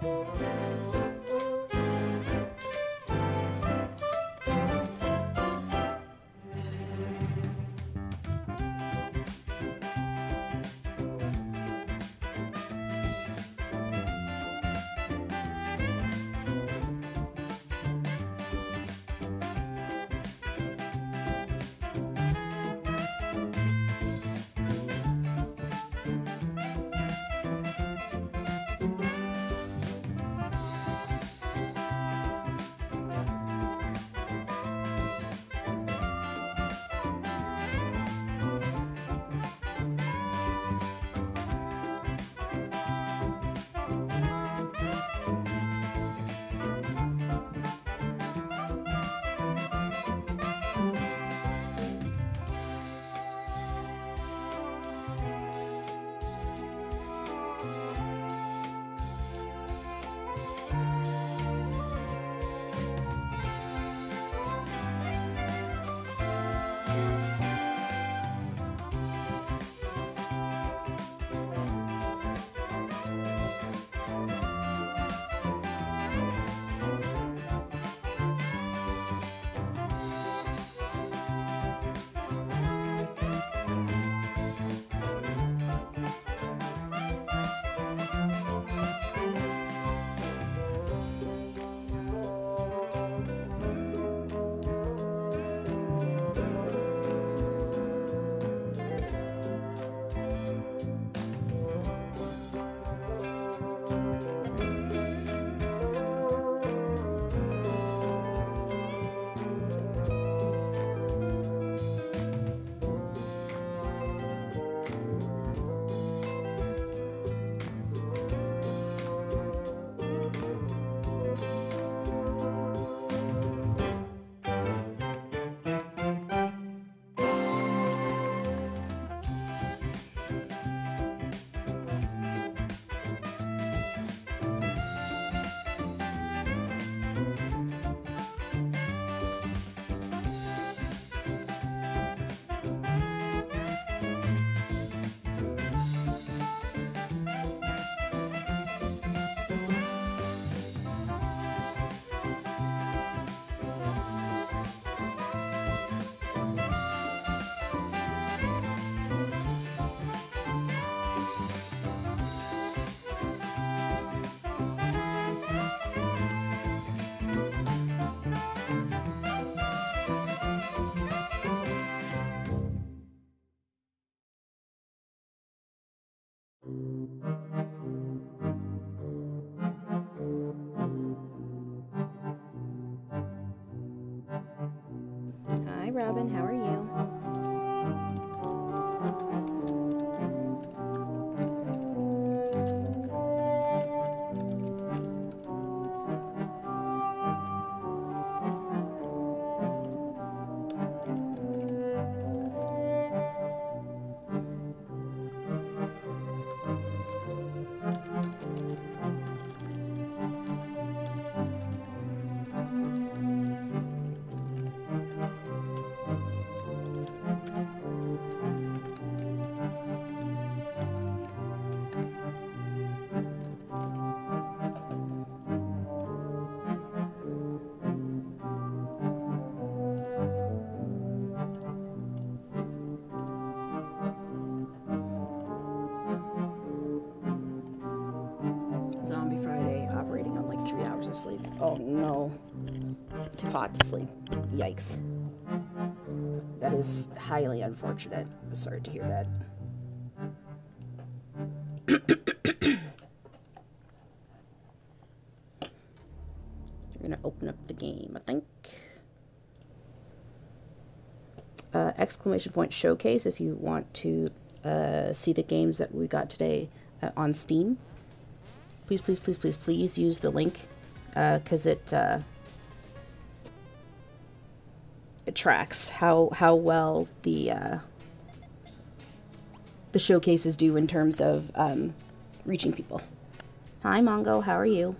Hi, Robin. How are you? Zombie Friday, operating on like 3 hours of sleep. Oh no. Too hot to sleep. Yikes. That is highly unfortunate. I'm sorry to hear that. We're gonna open up the game, I think. Exclamation point showcase if you want to see the games that we got today on Steam. Please, please, please, please, please use the link because it tracks how well the showcases do in terms of reaching people. Hi, Mongo. How are you?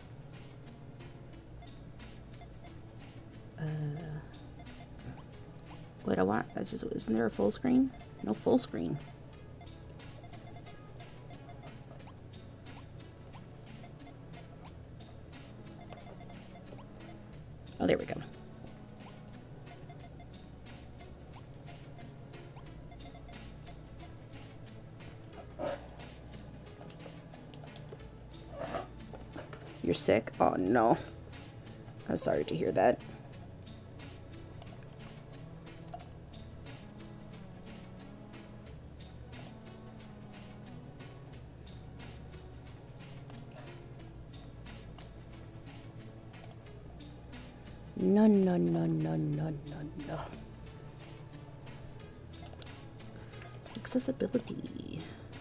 What I want? Isn't there a full screen? No full screen. Oh, there we go. You're sick? Oh, no. I'm sorry to hear that. No, no, no, no, no, no, no. Accessibility.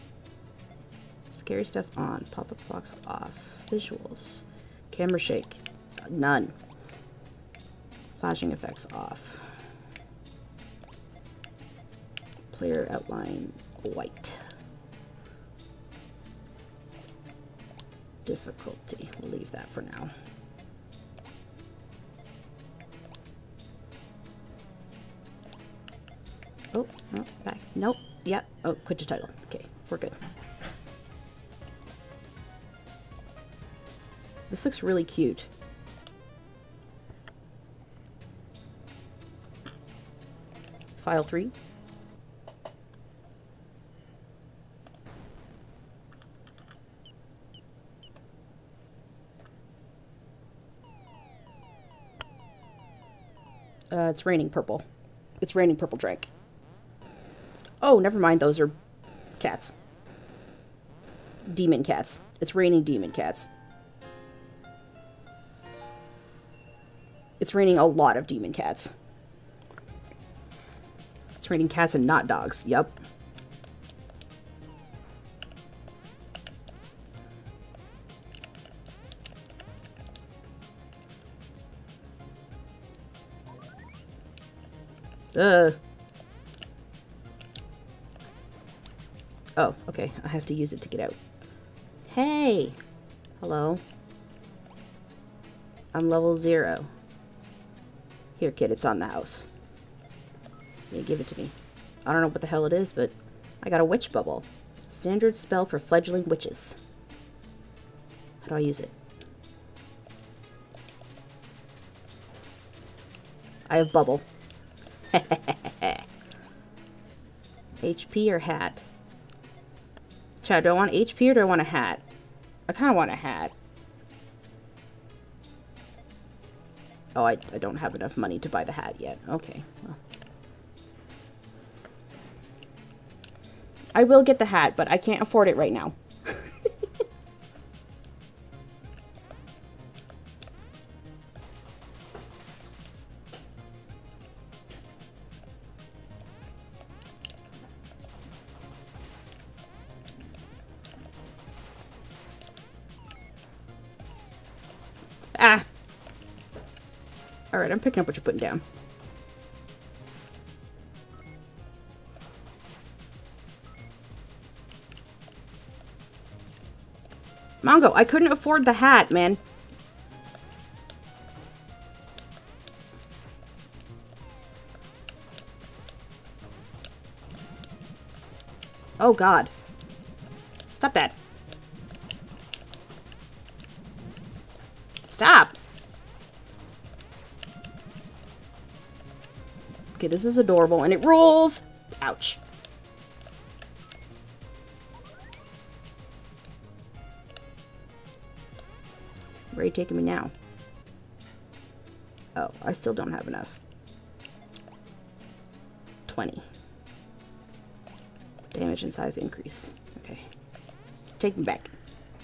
Scary stuff on. Pop-up blocks off. Visuals. Camera shake. None. Flashing effects off. Player outline white. Difficulty. We'll leave that for now. Oh, no, back. Nope. Yep. Oh, quit your title. Okay, we're good. This looks really cute. File 3. It's raining purple. It's raining purple drink. Oh, never mind. Those are cats. Demon cats. It's raining demon cats. It's raining a lot of demon cats. It's raining cats and not dogs. Yep. Oh, okay. I have to use it to get out. Hey! Hello. I'm level 0. Here, kid, it's on the house. Yeah, give it to me. I don't know what the hell it is, but I got a witch bubble. Standard spell for fledgling witches. How do I use it? I have bubble. HP or hat? Chad, do I want HP or do I want a hat? I kind of want a hat. Oh, I don't have enough money to buy the hat yet. Okay, well. I will get the hat, but I can't afford it right now. Ah! Alright, I'm picking up what you're putting down. Mongo, I couldn't afford the hat, man. Oh, God. Stop that. Stop! Okay, this is adorable, and it rules! Ouch. Where are you taking me now? Oh, I still don't have enough. 20. Damage and size increase. Okay. Just take me back.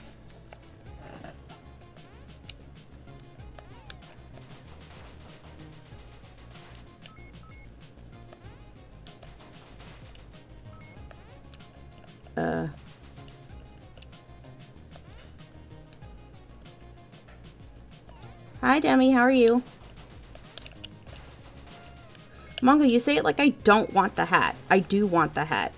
Hi, Demi. How are you? Mongo, you say it like I don't want the hat. I do want the hat.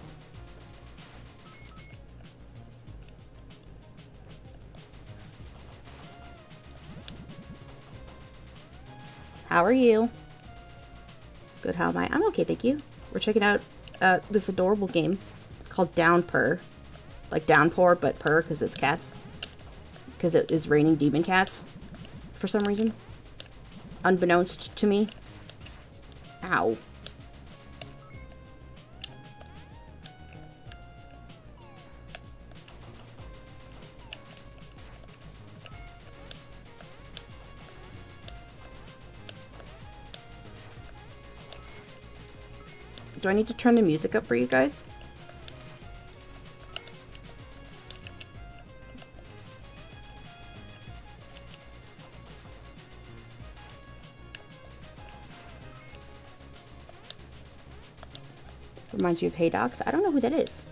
How are you? Good, how am I? I'm okay, thank you. We're checking out this adorable game called Downpurr. Like downpour, but purr because it's cats. Because it is raining demon cats for some reason. unbeknownst to me. Ow. Do I need to turn the music up for you guys? Reminds you of Haydox. I don't know who that is.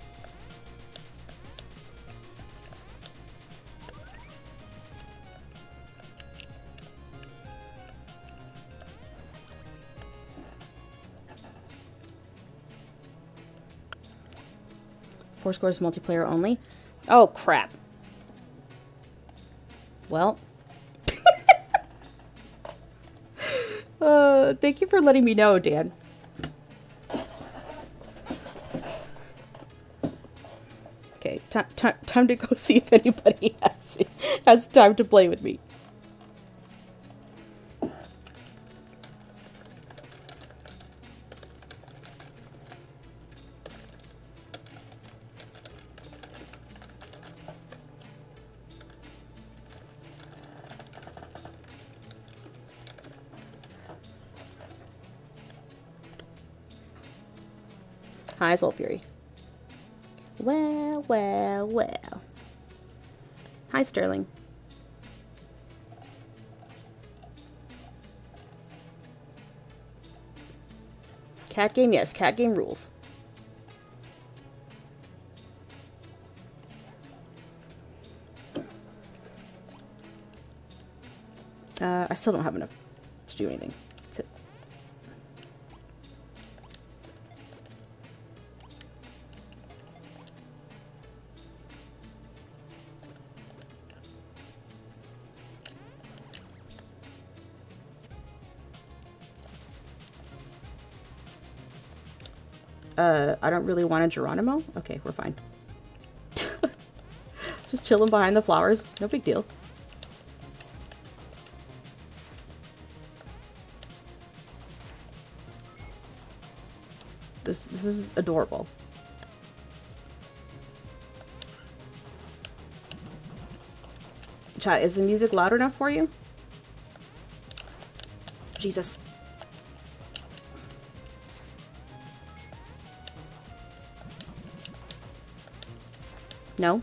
Four scores multiplayer only. Oh, crap. Well. Thank you for letting me know, Dan. Okay, time to go see if anybody has time to play with me. Hi, Soul Fury. Well, well, well. Hi, Sterling. Cat game? Yes, cat game rules. I still don't have enough to do anything. That's it. I don't really want a Geronimo? Okay, we're fine. Just chilling behind the flowers. No big deal. This is adorable. Chat, is the music loud enough for you? Jesus. No?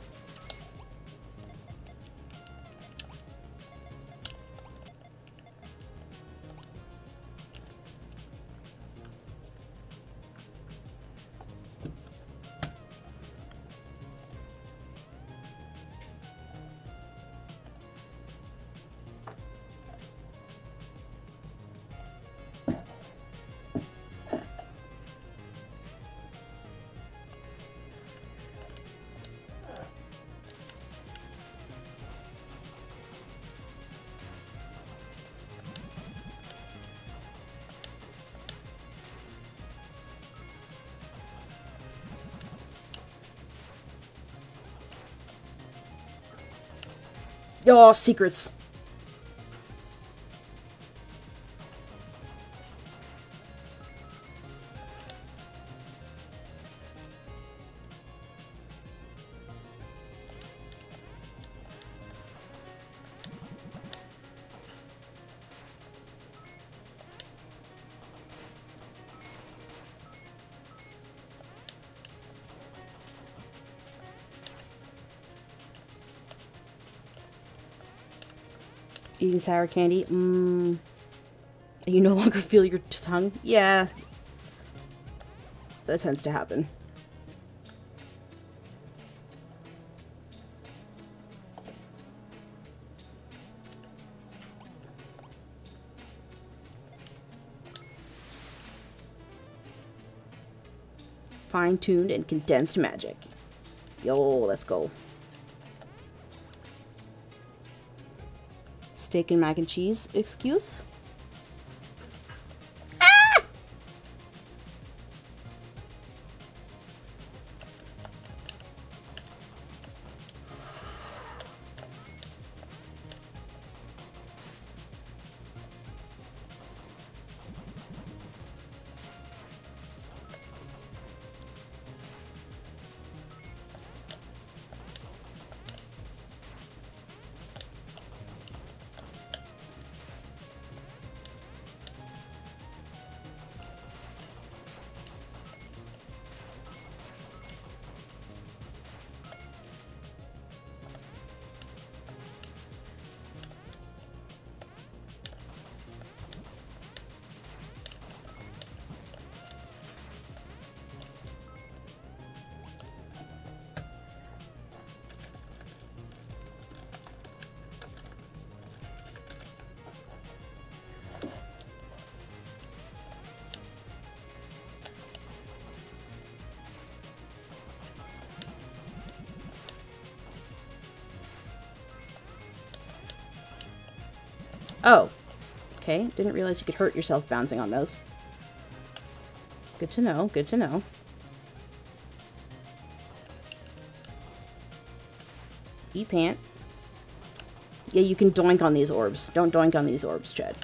Oh, secrets. Eating sour candy? You no longer feel your tongue? Yeah. That tends to happen. Fine-tuned and condensed magic. Yo, let's go. Steak and mac and cheese excuse? Ah! Oh. Okay, didn't realize you could hurt yourself bouncing on those. Good to know, good to know. E-pant. Yeah, you can doink on these orbs. Don't doink on these orbs, Chad.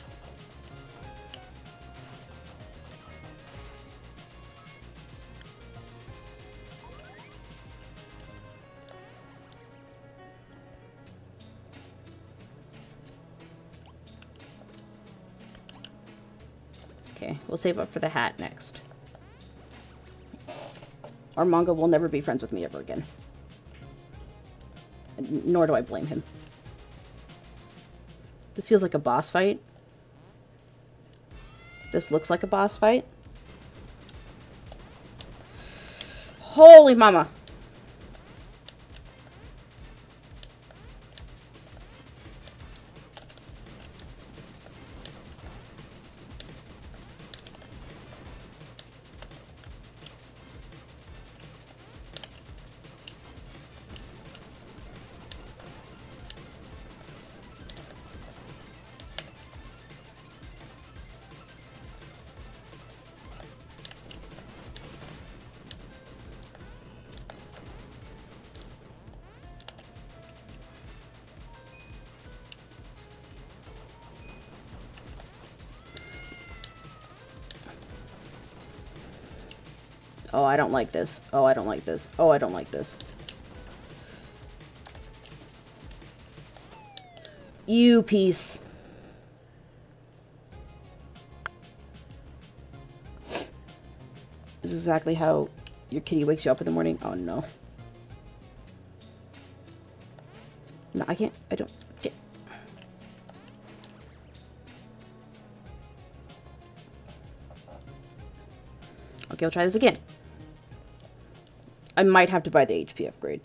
Okay, we'll save up for the hat next. Our manga will never be friends with me ever again. Nor do I blame him. This feels like a boss fight. This looks like a boss fight. Holy mama! Oh, I don't like this. Oh, I don't like this. Oh, I don't like this. You piece. This is exactly how your kitty wakes you up in the morning. Oh, no. No, I can't. I don't. Okay, we'll try this again. I might have to buy the HP upgrade.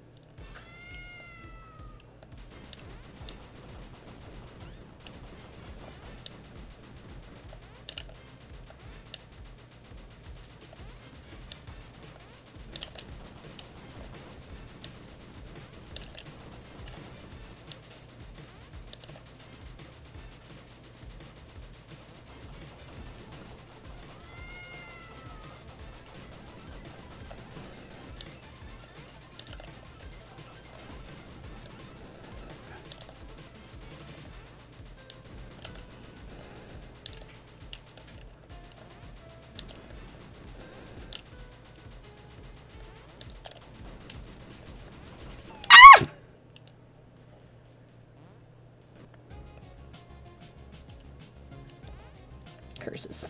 Curses.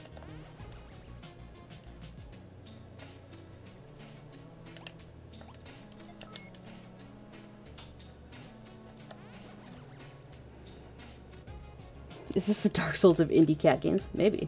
Is this the Dark Souls of indie cat games? Maybe.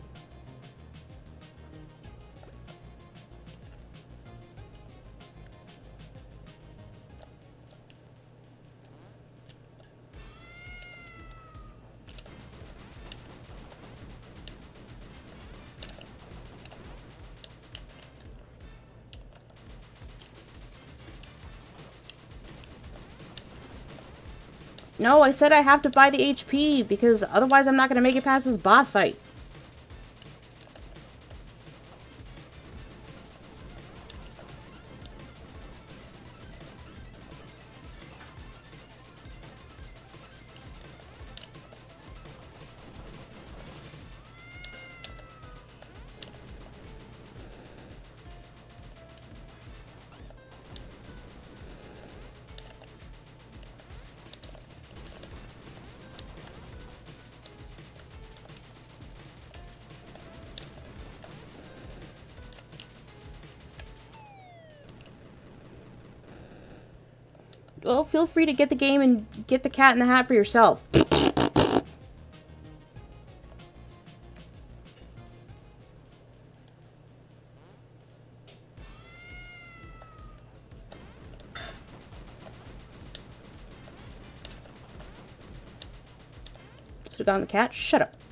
No, I said I have to buy the HP, because otherwise I'm not going to make it past this boss fight. Well, feel free to get the game and get the cat in the hat for yourself. Should have gotten the cat. Shut up.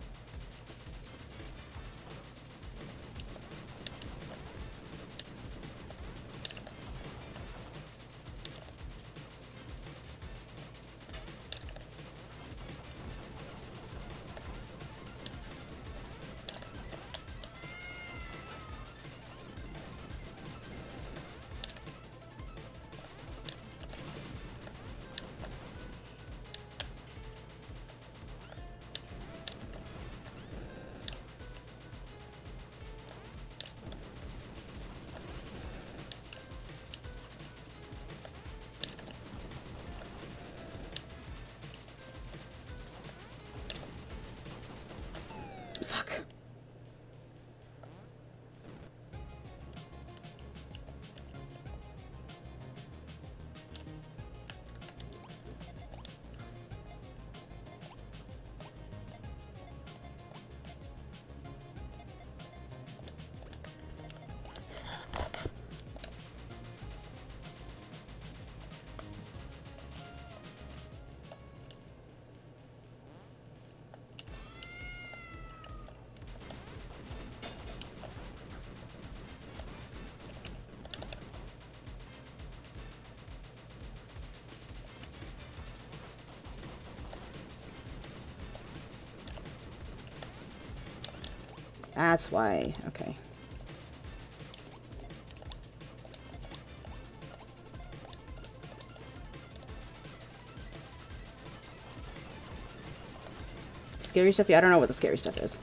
That's why. Okay. Scary stuff? Yeah, I don't know what the scary stuff is.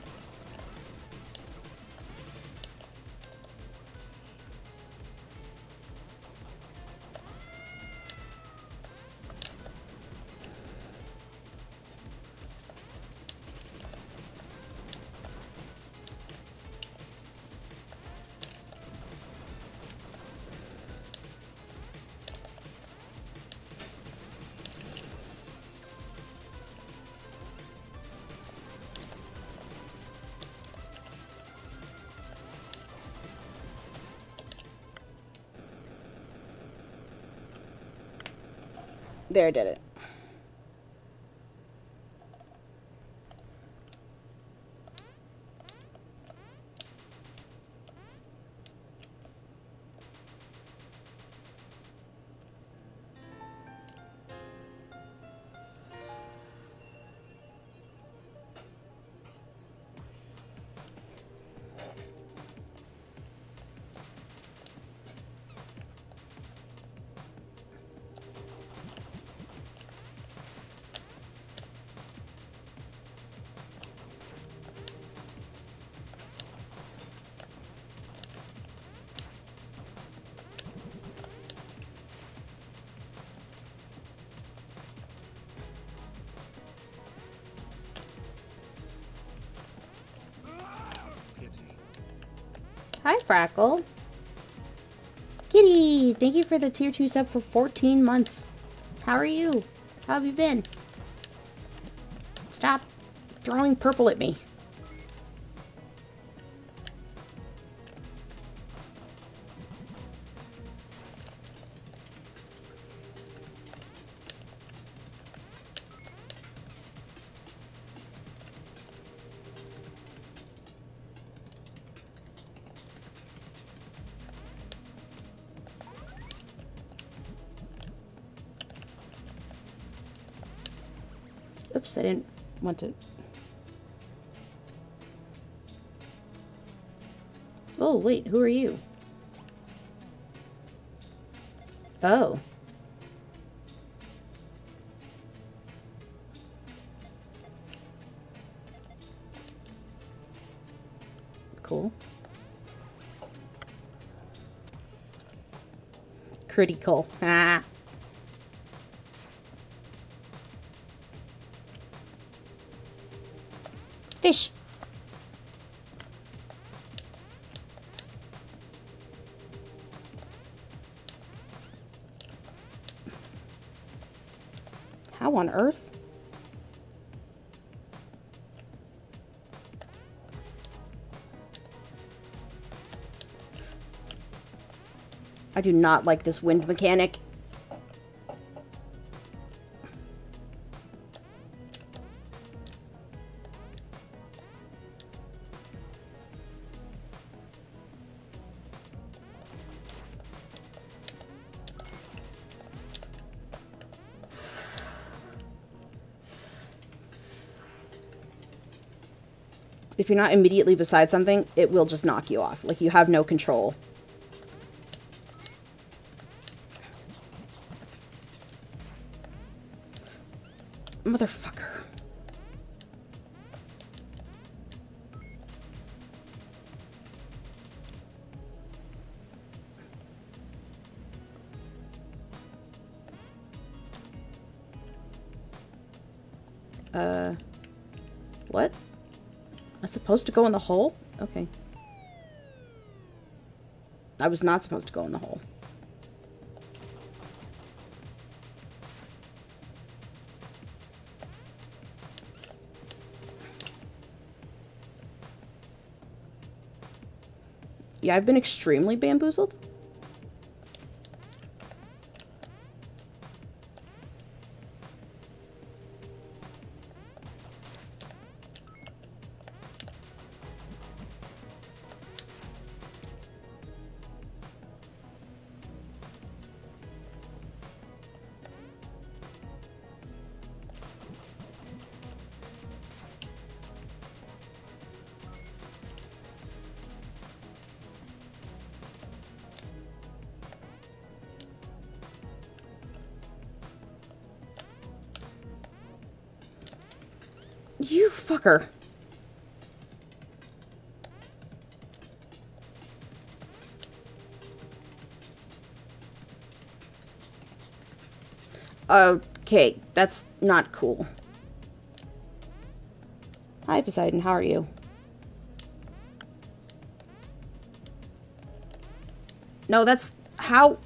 There, I did it. Hi, Frackle. Kitty, thank you for the tier 2 sub for 14 months. How are you? How have you been? Stop throwing purple at me. Oops, I didn't want to. Oh, wait, who are you? Oh. Cool. Critical. Ah. Fish. How on earth? I do not like this wind mechanic. If you're not immediately beside something, it will just knock you off. Like, you have no control. Motherfucker. What? Am I supposed to go in the hole? Okay. I was not supposed to go in the hole. Yeah, I've been extremely bamboozled. Motherfucker. Okay, that's not cool. Hi, Poseidon, how are you? No, that's... how...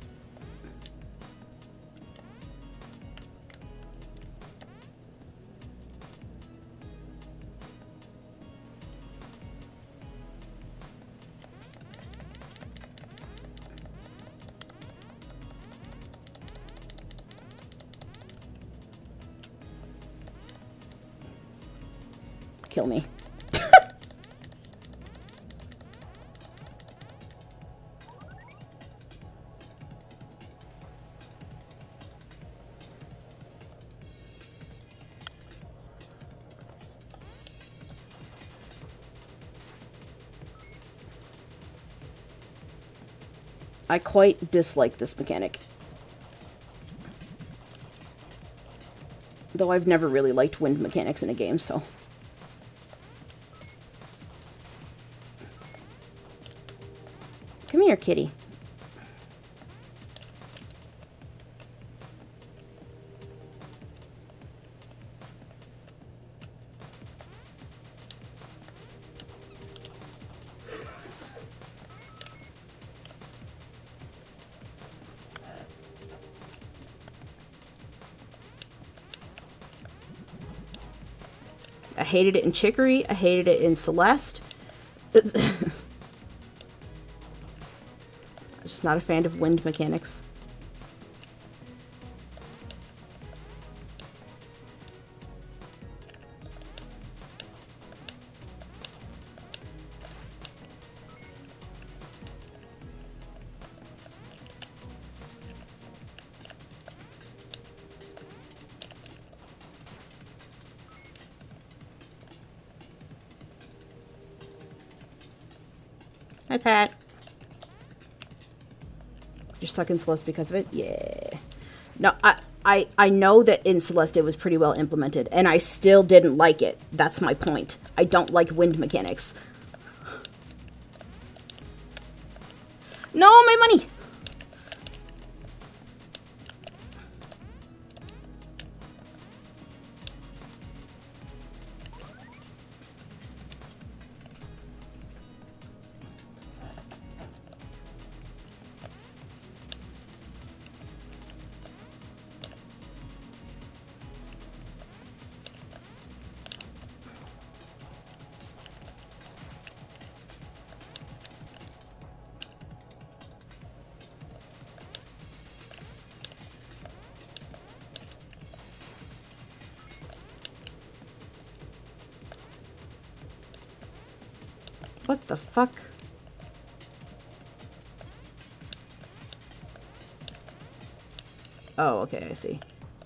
Kill me. I quite dislike this mechanic. Though I've never really liked wind mechanics in a game, so... Come here, kitty. I hated it in Chicory. I hated it in Celeste. Just not a fan of wind mechanics. Hi, Pat. You're stuck in Celeste because of it? Yeah. No, I know that in Celeste it was pretty well implemented, and I still didn't like it. That's my point. I don't like wind mechanics. No, my money! What the fuck? Oh, okay, I see.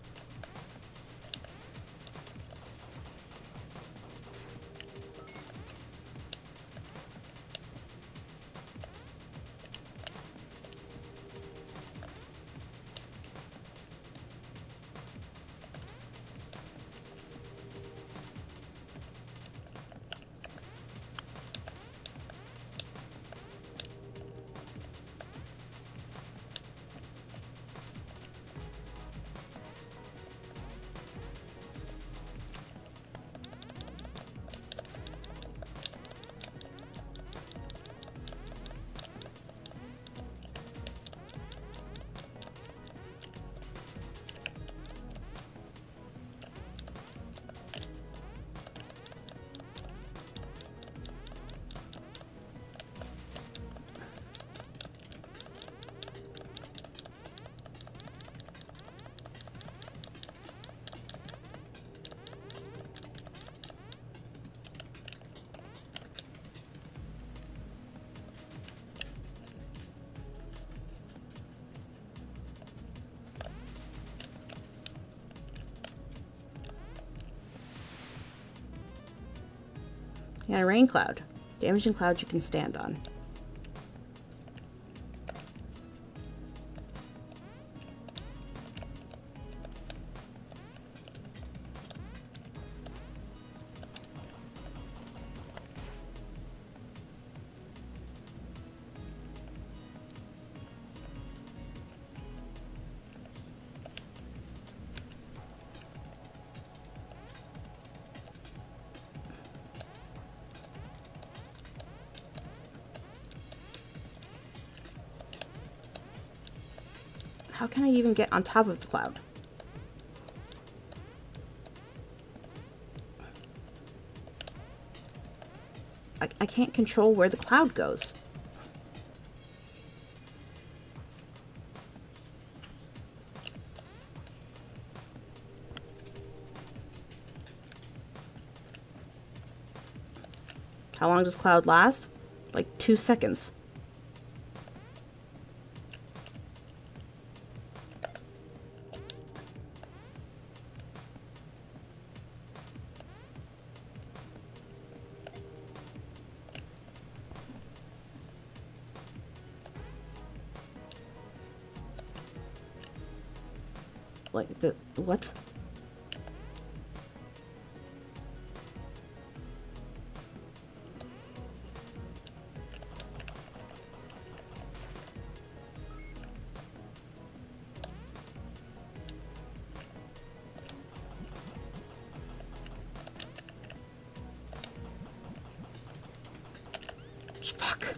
And a rain cloud. Damaging clouds you can stand on. How can I even get on top of the cloud? I can't control where the cloud goes. How long does cloud last? Like 2 seconds. Like the what? Fuck.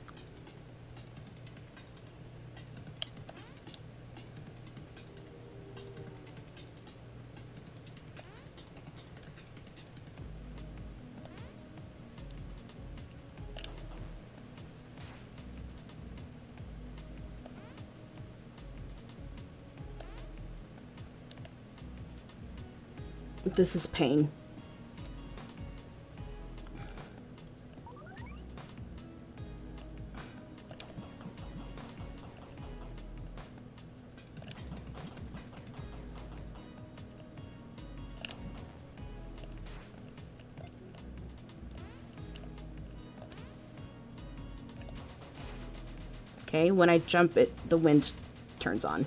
This is pain. Okay, when I jump it, the wind turns on.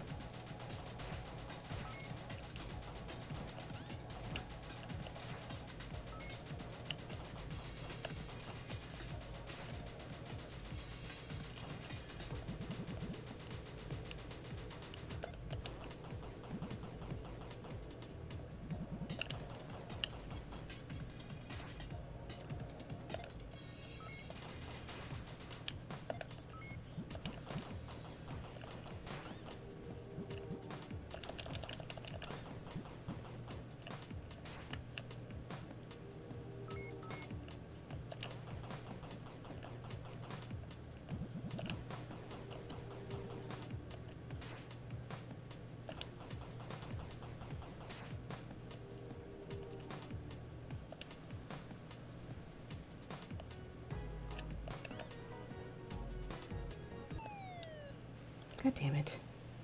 God damn it.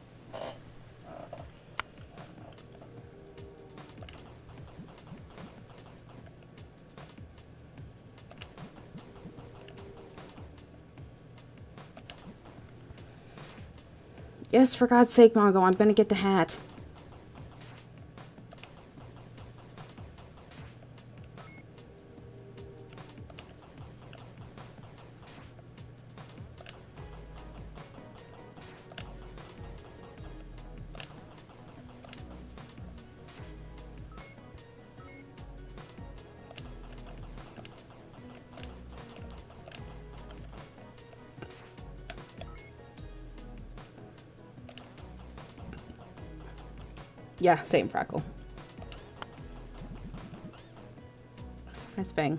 Yes, for God's sake, Mongo, I'm gonna get the hat. Yeah, same, Freckle. Nice bang.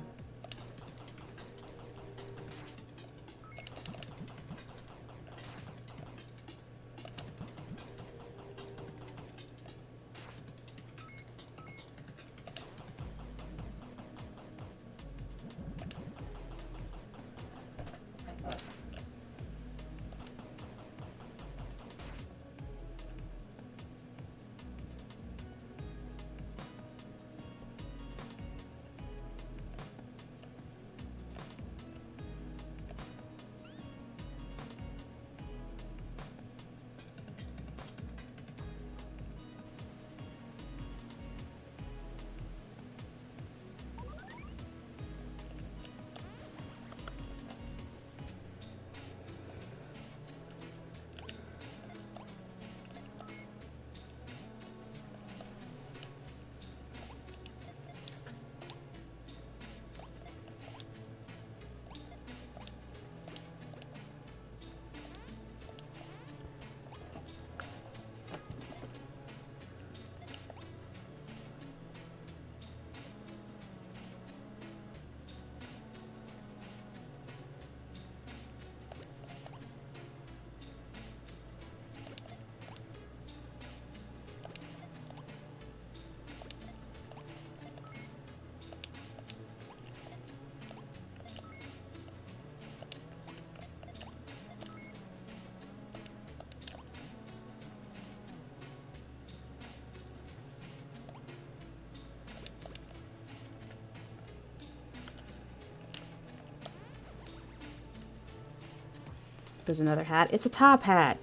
There's another hat. It's a top hat.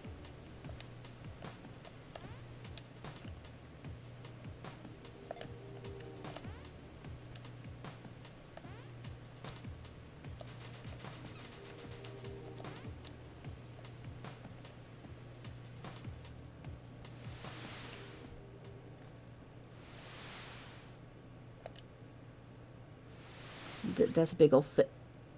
That's a big old fit.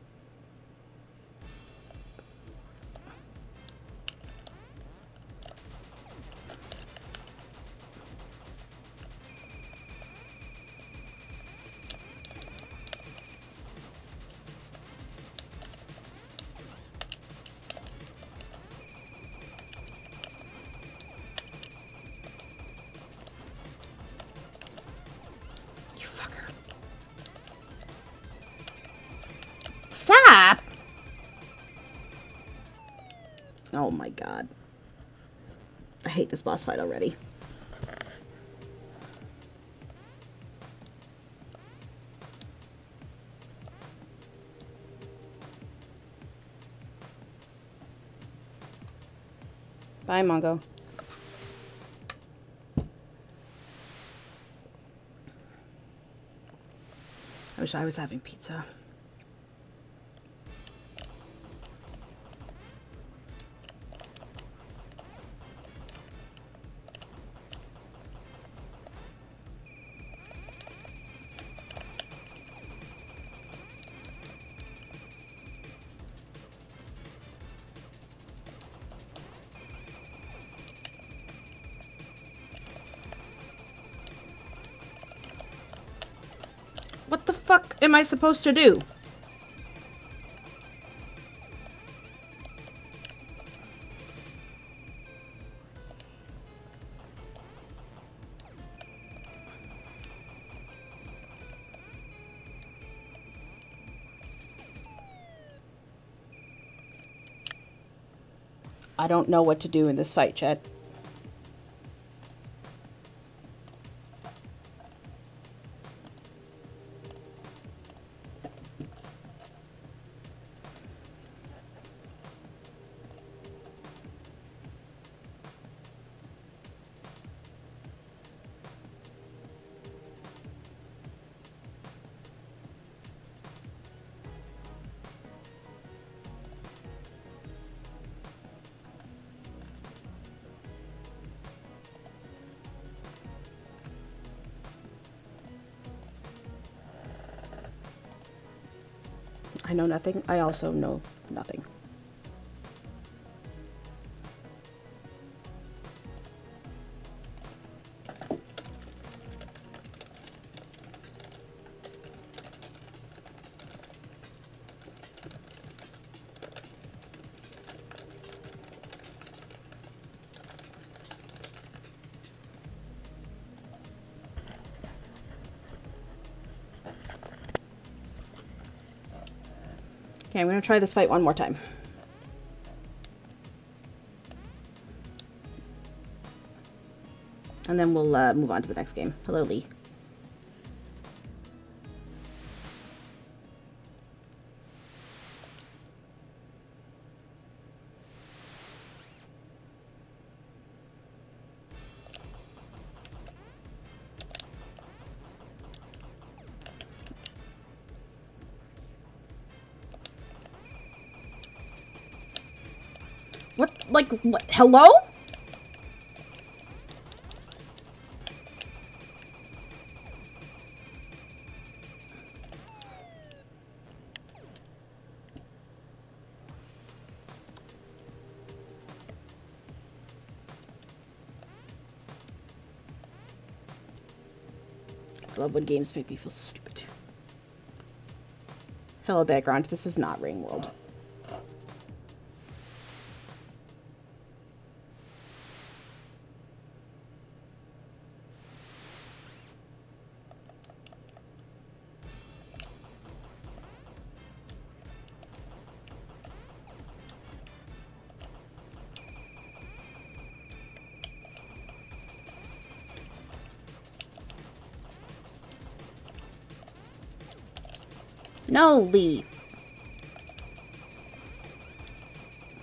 Stop! Oh my god. I hate this boss fight already. Bye, Mongo. I wish I was having pizza. What the fuck am I supposed to do? I don't know what to do in this fight, chat. I know nothing. I also know nothing. Okay, I'm going to try this fight one more time. And then we'll move on to the next game. Hello, Lee. What? Like, what? Hello? I love when games make me feel stupid. Hello, background. This is not Rain World. No, Lee.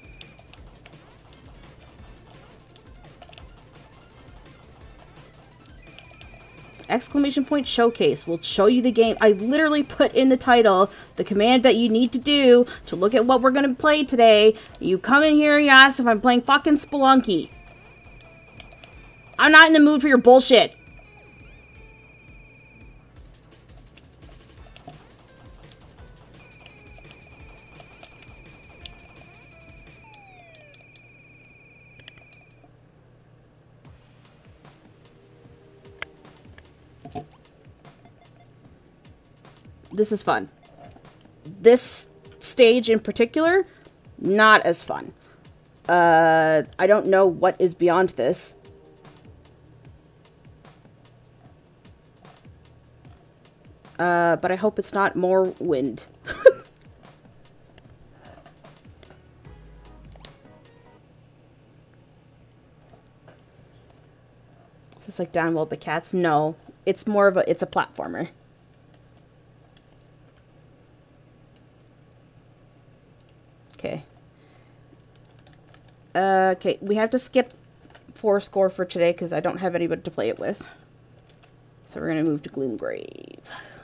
exclamation point showcase will show you the game. I literally put in the title the command that you need to do to look at what we're going to play today. You come in here and you ask if I'm playing fucking Spelunky. I'm not in the mood for your bullshit. This is fun. This stage in particular, not as fun. I don't know what is beyond this. But I hope it's not more wind. Is this like Down Well But Cats? No. It's more of a, it's a platformer. Okay. Okay, we have to skip Fourscore for today because I don't have anybody to play it with. So we're going to move to Gloomgrave.